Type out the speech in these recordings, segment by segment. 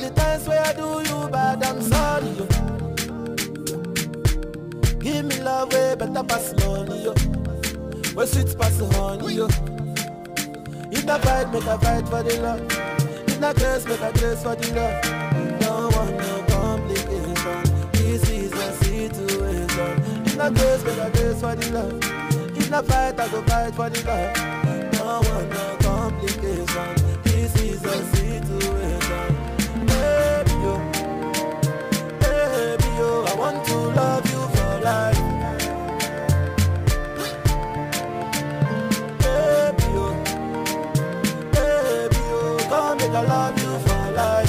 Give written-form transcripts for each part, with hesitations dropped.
the times where I do you bad, I'm sorry, yo. Give me love way better pass money, yo. Where sweet pass honey, yo. If I fight, make a fight for the love. If I curse, make a curse for the love. Don't want no complication. This is a situation. If I curse, make a curse for the love. If I fight, I go fight for the love. Don't want no complication. This is a situation. Baby, yo, I want to love you for life. Baby, yo, come make I love you for life.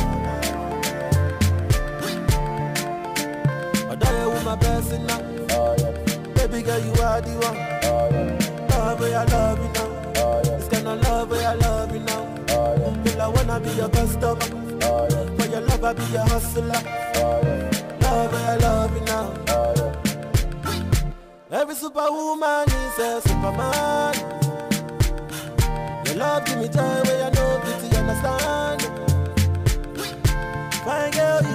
I die with my person now. Baby girl, you are the one. Love where I love you now. This kind of love where I love you now. Girl, I wanna be your customer. For your love, I be your hustler. Love where I love you now. Every superwoman is a superman. Your love give me joy where I know beauty understand. Fine girl, you